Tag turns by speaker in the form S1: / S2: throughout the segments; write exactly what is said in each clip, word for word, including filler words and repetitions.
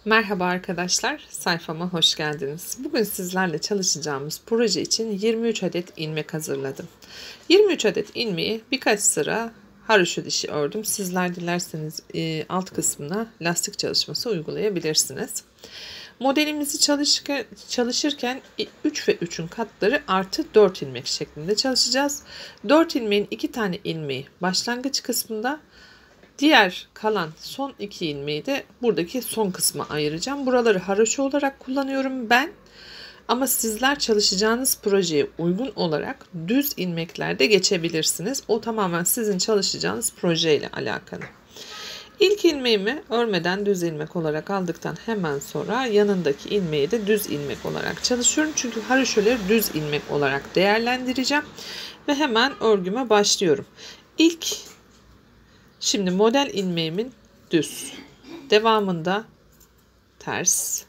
S1: Merhaba arkadaşlar, sayfama hoş geldiniz. Bugün sizlerle çalışacağımız proje için yirmi üç adet ilmek hazırladım. yirmi üç adet ilmeği birkaç sıra haroşa dişi ördüm. Sizler dilerseniz e, alt kısmına lastik çalışması uygulayabilirsiniz. Modelimizi çalışırken, çalışırken üç ve üçün katları artı dört ilmek şeklinde çalışacağız. dört ilmeğin iki tane ilmeği başlangıç kısmında, diğer kalan son iki ilmeği de buradaki son kısma ayıracağım. Buraları haroşa olarak kullanıyorum ben. Ama sizler çalışacağınız projeye uygun olarak düz ilmeklerde geçebilirsiniz. O tamamen sizin çalışacağınız projeyle alakalı. İlk ilmeğimi örmeden düz ilmek olarak aldıktan hemen sonra yanındaki ilmeği de düz ilmek olarak çalışıyorum. Çünkü haroşaları düz ilmek olarak değerlendireceğim. Ve hemen örgüme başlıyorum. İlk Şimdi model ilmeğimin düz. Devamında ters,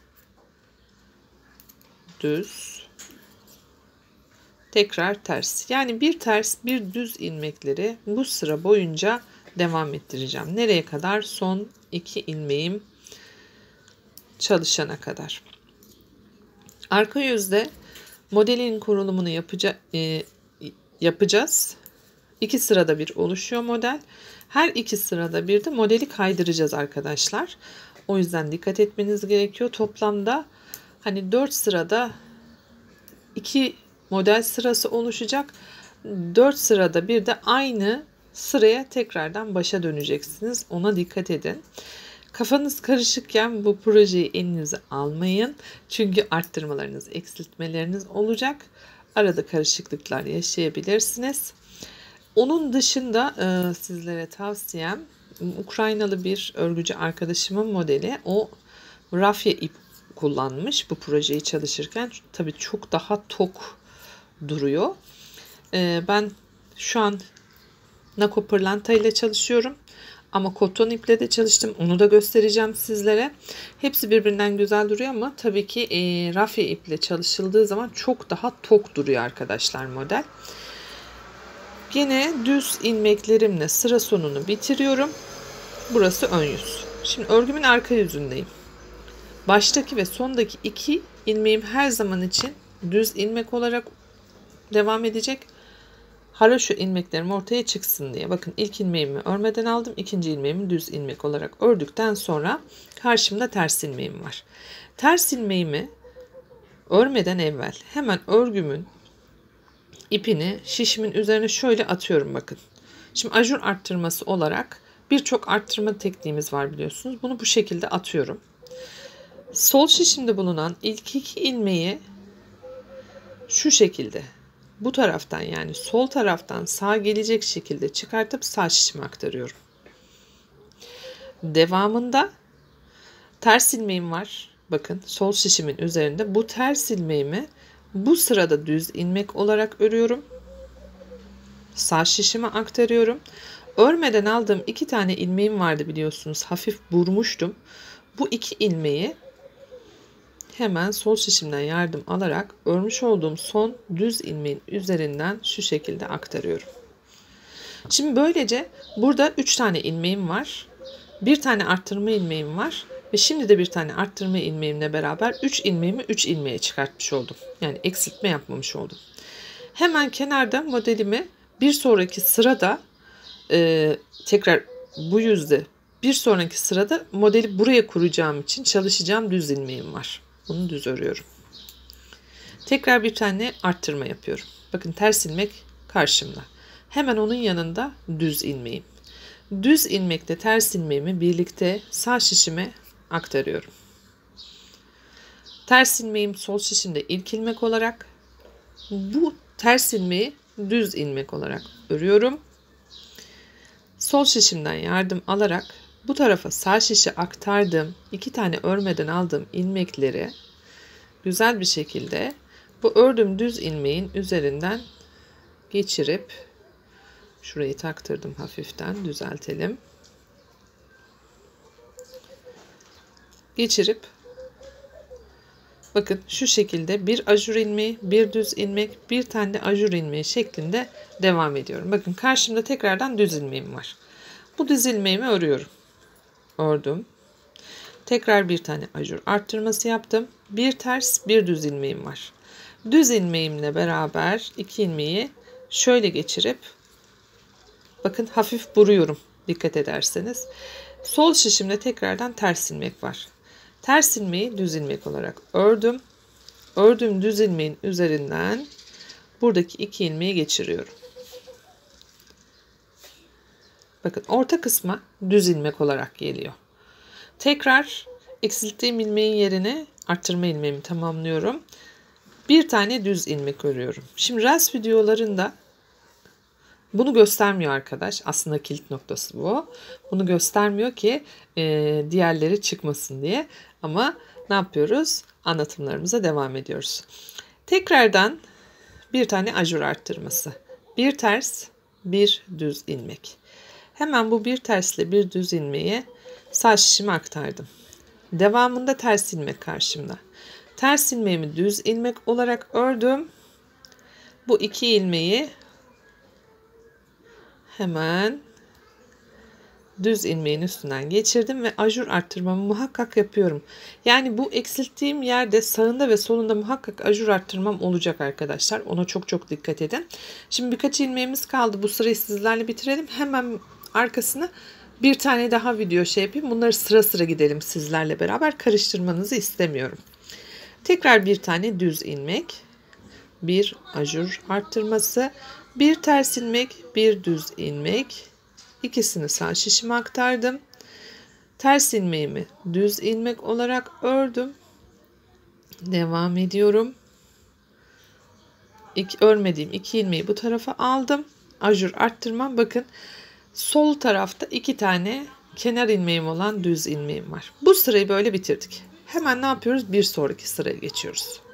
S1: düz, tekrar ters. Yani bir ters, bir düz ilmekleri bu sıra boyunca devam ettireceğim. Nereye kadar? Son iki ilmeğim çalışana kadar. Arka yüzde modelin kurulumunu yapacak, e, yapacağız. İki sırada bir oluşuyor model. Her iki sırada bir de modeli kaydıracağız arkadaşlar. O yüzden dikkat etmeniz gerekiyor. Toplamda hani dört sırada iki model sırası oluşacak. dört sırada bir de aynı sıraya tekrardan başa döneceksiniz. Ona dikkat edin. Kafanız karışıkken bu projeyi elinize almayın. Çünkü arttırmalarınız, eksiltmeleriniz olacak. Arada karışıklıklar yaşayabilirsiniz. Onun dışında e, sizlere tavsiyem Ukraynalı bir örgücü arkadaşımın modeli. O rafya ip kullanmış bu projeyi çalışırken. Tabii çok daha tok duruyor. E, ben şu an Nako pırlanta ile çalışıyorum. Ama koton iple de çalıştım. Onu da göstereceğim sizlere. Hepsi birbirinden güzel duruyor ama tabii ki e, rafya iple çalışıldığı zaman çok daha tok duruyor arkadaşlar model. Yine düz ilmeklerimle sıra sonunu bitiriyorum. Burası ön yüz. Şimdi örgümün arka yüzündeyim. Baştaki ve sondaki iki ilmeğim her zaman için düz ilmek olarak devam edecek. Haroşa ilmeklerim ortaya çıksın diye. Bakın ilk ilmeğimi örmeden aldım. İkinci ilmeğimi düz ilmek olarak ördükten sonra karşımda ters ilmeğim var. Ters ilmeğimi örmeden evvel hemen örgümün ipini şişimin üzerine şöyle atıyorum bakın. Şimdi ajur arttırması olarak birçok arttırma tekniğimiz var biliyorsunuz. Bunu bu şekilde atıyorum. Sol şişimde bulunan ilk iki ilmeği şu şekilde bu taraftan, yani sol taraftan sağa gelecek şekilde çıkartıp sağ şişime aktarıyorum. Devamında ters ilmeğim var. Bakın sol şişimin üzerinde bu ters ilmeğimi bu sırada düz ilmek olarak örüyorum. Sağ şişime aktarıyorum. Örmeden aldığım iki tane ilmeğim vardı biliyorsunuz. Hafif burmuştum. Bu iki ilmeği hemen sol şişimden yardım alarak örmüş olduğum son düz ilmeğin üzerinden şu şekilde aktarıyorum. Şimdi böylece burada üç tane ilmeğim var. Bir tane arttırma ilmeğim var. Ve şimdi de bir tane arttırma ilmeğimle beraber üç ilmeğimi üç ilmeğe çıkartmış oldum. Yani eksiltme yapmamış oldum. Hemen kenarda modelimi bir sonraki sırada e, tekrar bu yüzde bir sonraki sırada modeli buraya kuracağım için çalışacağım düz ilmeğim var. Bunu düz örüyorum. Tekrar bir tane arttırma yapıyorum. Bakın ters ilmek karşımda. Hemen onun yanında düz ilmeğim. Düz ilmekle ters ilmeğimi birlikte sağ şişime aktarıyorum. Ters ilmeğim sol şişimde ilk ilmek olarak, bu ters ilmeği düz ilmek olarak örüyorum. Sol şişimden yardım alarak bu tarafa sağ şişe aktardığım iki tane örmeden aldığım ilmekleri güzel bir şekilde bu ördüğüm düz ilmeğin üzerinden geçirip şurayı taktırdım, hafiften düzeltelim. Geçirip bakın şu şekilde bir ajur ilmeği, bir düz ilmek, bir tane de ajur ilmeği şeklinde devam ediyorum. Bakın karşımda tekrardan düz ilmeğim var. Bu düz ilmeğimi örüyorum. Ördüm. Tekrar bir tane ajur arttırması yaptım. Bir ters, bir düz ilmeğim var. Düz ilmeğimle beraber iki ilmeği şöyle geçirip bakın hafif vuruyorum dikkat ederseniz. Sol şişimde tekrardan ters ilmek var. Ters ilmeği düz ilmek olarak ördüm. Ördüğüm düz ilmeğin üzerinden buradaki iki ilmeği geçiriyorum. Bakın orta kısma düz ilmek olarak geliyor. Tekrar eksilttiğim ilmeğin yerine arttırma ilmeğimi tamamlıyorum. Bir tane düz ilmek örüyorum. Şimdi Reels videolarında bunu göstermiyor arkadaş. Aslında kilit noktası bu. Bunu göstermiyor ki e, diğerleri çıkmasın diye. Ama ne yapıyoruz? Anlatımlarımıza devam ediyoruz. Tekrardan bir tane ajur arttırması. Bir ters, bir düz ilmek. Hemen bu bir tersle bir düz ilmeği sağ şişime aktardım. Devamında ters ilmek karşımda. Ters ilmeğimi düz ilmek olarak ördüm. Bu iki ilmeği hemen düz ilmeğin üstünden geçirdim ve ajur arttırmamı muhakkak yapıyorum. Yani bu eksilttiğim yerde sağında ve solunda muhakkak ajur arttırmam olacak arkadaşlar. Ona çok çok dikkat edin. Şimdi birkaç ilmeğimiz kaldı. Bu sırayı sizlerle bitirelim. Hemen arkasına bir tane daha video şey yapayım. Bunları sıra sıra gidelim sizlerle beraber. Karıştırmanızı istemiyorum. Tekrar bir tane düz ilmek, bir ajur arttırması, bir ters ilmek, bir düz ilmek. İkisini sağ şişime aktardım. Ters ilmeğimi düz ilmek olarak ördüm. Devam ediyorum. İlk örmediğim iki ilmeği bu tarafa aldım. Ajur arttırmam. Bakın sol tarafta iki tane kenar ilmeğim olan düz ilmeğim var. Bu sırayı böyle bitirdik. Hemen ne yapıyoruz? Bir sonraki sıraya geçiyoruz.